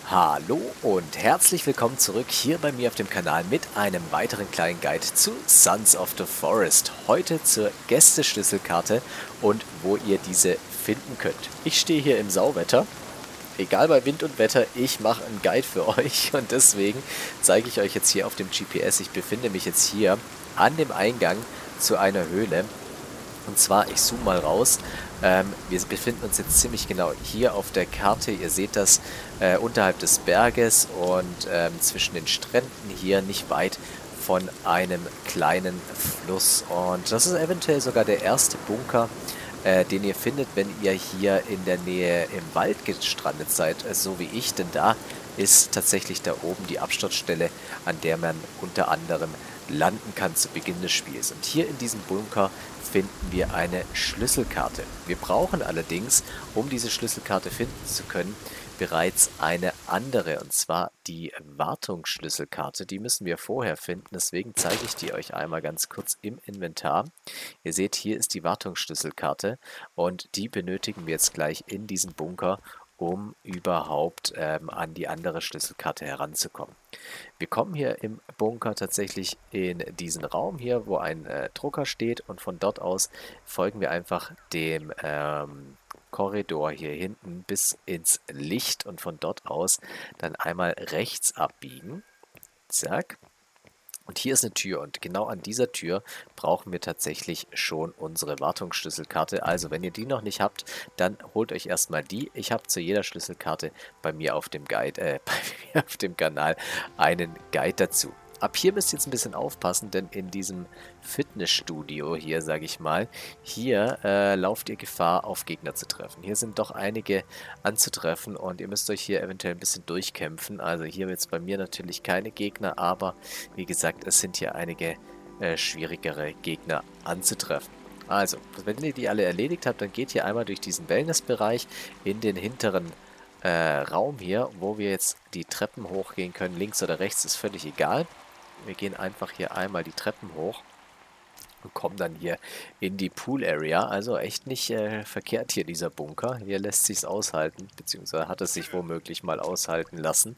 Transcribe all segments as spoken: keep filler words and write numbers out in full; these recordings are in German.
Hallo und herzlich willkommen zurück hier bei mir auf dem Kanal mit einem weiteren kleinen Guide zu Sons of the Forest. Heute zur Gästeschlüsselkarte und wo ihr diese finden könnt. Ich stehe hier im Sauwetter. Egal bei Wind und Wetter, ich mache einen Guide für euch und deswegen zeige ich euch jetzt hier auf dem G P S. Ich befinde mich jetzt hier an dem Eingang zu einer Höhle. Und zwar, ich zoome mal raus, ähm, wir befinden uns jetzt ziemlich genau hier auf der Karte. Ihr seht das äh, unterhalb des Berges und ähm, zwischen den Stränden hier nicht weit von einem kleinen Fluss. Und das ist eventuell sogar der erste Bunker, äh, den ihr findet, wenn ihr hier in der Nähe im Wald gestrandet seid, äh, so wie ich. Denn da ist tatsächlich da oben die Absturzstelle, an der man unter anderem landen kann zu Beginn des Spiels. Und hier in diesem Bunker finden wir eine Schlüsselkarte. Wir brauchen allerdings, um diese Schlüsselkarte finden zu können, bereits eine andere, und zwar die Wartungsschlüsselkarte. Die müssen wir vorher finden, deswegen zeige ich die euch einmal ganz kurz im Inventar. Ihr seht, hier ist die Wartungsschlüsselkarte und die benötigen wir jetzt gleich in diesem Bunker, um überhaupt ähm, an die andere Schlüsselkarte heranzukommen. Wir kommen hier im Bunker tatsächlich in diesen Raum hier, wo ein äh, Drucker steht, und von dort aus folgen wir einfach dem ähm, Korridor hier hinten bis ins Licht und von dort aus dann einmal rechts abbiegen. Zack. Und hier ist eine Tür und genau an dieser Tür brauchen wir tatsächlich schon unsere Wartungsschlüsselkarte. Also wenn ihr die noch nicht habt, dann holt euch erstmal die. Ich habe zu jeder Schlüsselkarte bei mir auf dem Guide, äh, bei mir auf dem Kanal einen Guide dazu. Ab hier müsst ihr jetzt ein bisschen aufpassen, denn in diesem Fitnessstudio hier, sage ich mal, hier äh, lauft ihr Gefahr, auf Gegner zu treffen. Hier sind doch einige anzutreffen und ihr müsst euch hier eventuell ein bisschen durchkämpfen. Also hier jetzt bei mir natürlich keine Gegner, aber wie gesagt, es sind hier einige äh, schwierigere Gegner anzutreffen. Also, wenn ihr die alle erledigt habt, dann geht ihr einmal durch diesen Wellnessbereich in den hinteren äh, Raum hier, wo wir jetzt die Treppen hochgehen können. Links oder rechts ist völlig egal. Wir gehen einfach hier einmal die Treppen hoch und kommen dann hier in die Pool Area. Also echt nicht äh, verkehrt hier dieser Bunker. Hier lässt sich's aushalten, beziehungsweise hat es sich womöglich mal aushalten lassen.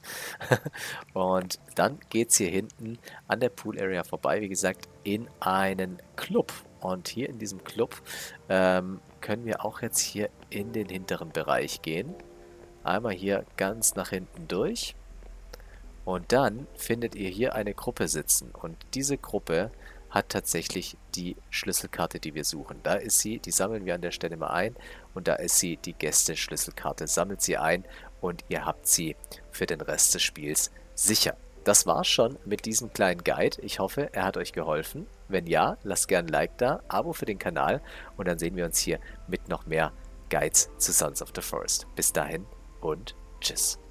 Und dann geht es hier hinten an der Pool Area vorbei, wie gesagt, in einen Club. Und hier in diesem Club ähm, können wir auch jetzt hier in den hinteren Bereich gehen. Einmal hier ganz nach hinten durch. Und dann findet ihr hier eine Gruppe sitzen. Und diese Gruppe hat tatsächlich die Schlüsselkarte, die wir suchen. Da ist sie, die sammeln wir an der Stelle mal ein. Und da ist sie, die Gäste-Schlüsselkarte. Sammelt sie ein und ihr habt sie für den Rest des Spiels sicher. Das war's schon mit diesem kleinen Guide. Ich hoffe, er hat euch geholfen. Wenn ja, lasst gerne ein Like da, Abo für den Kanal. Und dann sehen wir uns hier mit noch mehr Guides zu Sons of the Forest. Bis dahin und tschüss.